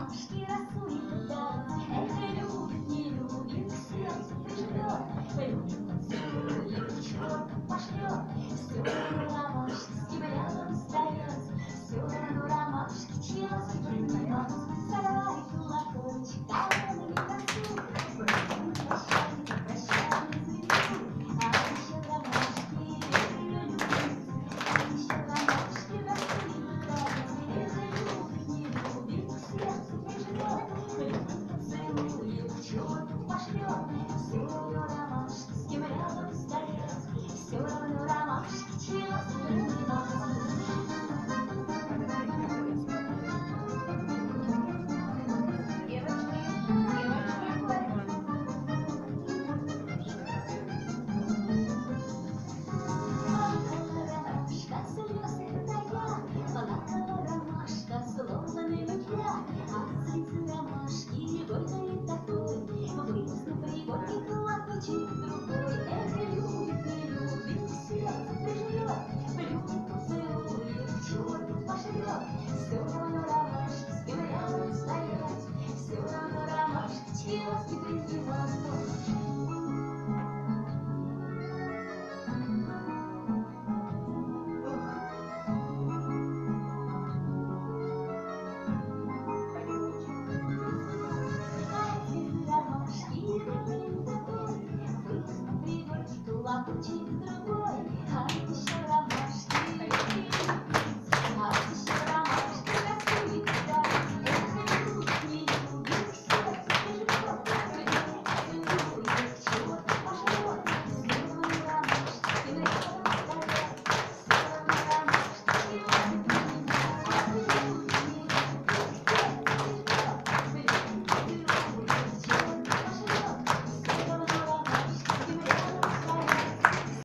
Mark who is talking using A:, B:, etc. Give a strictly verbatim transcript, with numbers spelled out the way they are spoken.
A: ромашки растут, да, эх, любит, не любит, сердце прижмет, полюбит, поцелует, черт пошлет. Все равно ромашки рядом стоят, все равно ромашки челси принимают. Сарай, колокольчик, а он не танцует, прощай, прощай, звезду, а еще ромашки ее любит, а еще ромашки растут, да, эх, любит, не любит, сердце прижмет, полюбит, поцелует, черт пошлет. Все равно ромашки с кем рядом стоят, все равно ромашки челси принимают. Ромашка, сломанный рукав, а цветы ромашки горькой такой, выпуск пригорки колокольчик другой. Эх, любит, не любит, сердце прижмет, полюбит, поцелует, черт пошлет. Все равно ромашки с кем рядом стоять, все равно ромашки челси принимают. Колокольчик другой.